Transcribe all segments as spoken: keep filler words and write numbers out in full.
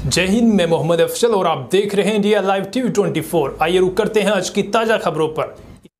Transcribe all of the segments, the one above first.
जय हिंद, मैं मोहम्मद अफजल और आप देख रहे हैं इंडिया लाइव टीवी चौबीस। आइए रुक करते हैं आज की ताजा खबरों पर।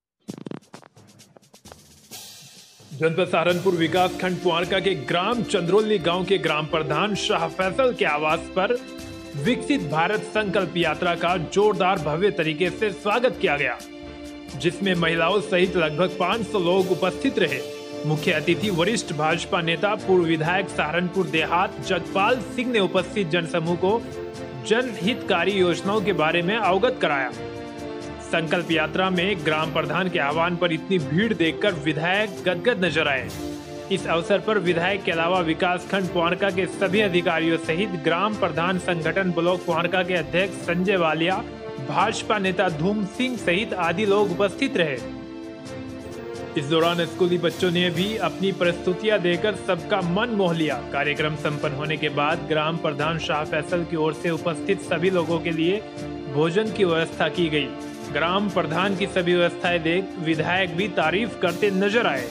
जनपद सहारनपुर विकास खंड पुआरका के ग्राम चंद्रोली गांव के ग्राम प्रधान शाह फैसल के आवास पर विकसित भारत संकल्प यात्रा का जोरदार भव्य तरीके से स्वागत किया गया, जिसमें महिलाओं सहित लगभग पाँच सौ लोग उपस्थित रहे। मुख्य अतिथि वरिष्ठ भाजपा नेता पूर्व विधायक सहारनपुर देहात जगपाल सिंह ने उपस्थित जनसमूह को जनहितकारी योजनाओं के बारे में अवगत कराया। संकल्प यात्रा में ग्राम प्रधान के आह्वान पर इतनी भीड़ देखकर विधायक गदगद नजर आए। इस अवसर पर विधायक के अलावा विकास खंड पुआरका के सभी अधिकारियों सहित ग्राम प्रधान संगठन ब्लॉक पुआरका के अध्यक्ष संजय वालिया, भाजपा नेता धूम सिंह सहित आदि लोग उपस्थित रहे। इस दौरान स्कूली बच्चों ने भी अपनी प्रस्तुतियां देकर सबका मन मोह लिया। कार्यक्रम संपन्न होने के बाद ग्राम प्रधान शाह फैसल की ओर से उपस्थित सभी लोगों के लिए भोजन की व्यवस्था की गई। ग्राम प्रधान की सभी व्यवस्थाएं देख विधायक भी तारीफ करते नजर आए।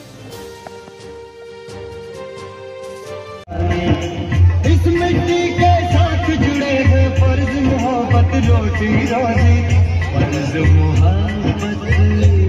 इस मिट्टी के साथ जुड़े हैं फर्ज मोहब्बत रोटी रोजी, फर्ज मोहब्बत